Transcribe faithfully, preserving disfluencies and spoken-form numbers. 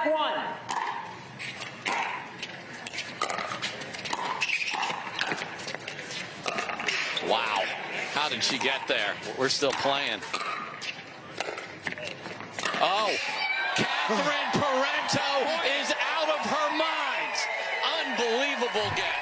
one. Wow. How did she get there? We're still playing. Oh, Catherine Parenteau is out of her mind. Unbelievable game.